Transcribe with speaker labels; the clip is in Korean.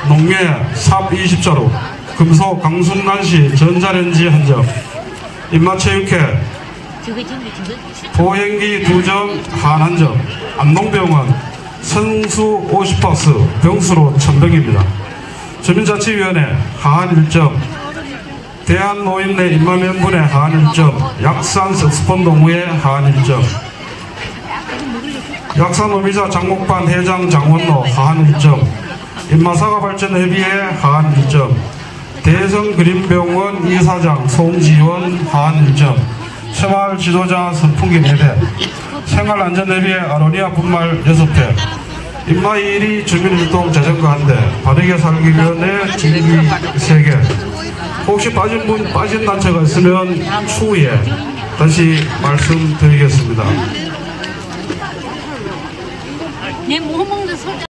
Speaker 1: 농해 삽 20자루, 금속 강순난시 전자레인지 한점, 입마체육회 보행기 2점 한 1점, 안동병원 선수 50박스 병수로 1000병입니다. 주민자치위원회 하한 1점, 대한노인내 입마면분회 하한 1점, 약산 석스펀동우회 하한 1점, 약산노미자 장목반 회장 장원로 하한 1점, 입마사과발전회비회 하한 1점, 대성그린병원 이사장 송지원 하한 1점, 새마을 지도자 선풍기 4대, 생활안전회비회 아로니아 분말 6회, 입마212 주민활동 자전거 1대, 바르게 살기위원회 중기 3개. 혹시 빠진 단체가 있으면 추후에 다시 말씀드리겠습니다.